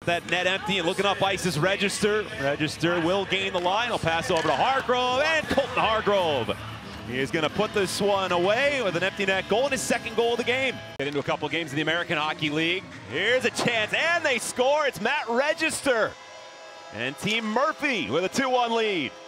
That net empty and looking up ice's Register. Register will gain the line. He'll pass over to Hargrove, and Colton Hargrove. He is going to put this one away with an empty net goal and his second goal of the game. Get into a couple games in the American Hockey League. Here's a chance, and they score. It's Matt Register and Team Murphy with a 2-1 lead.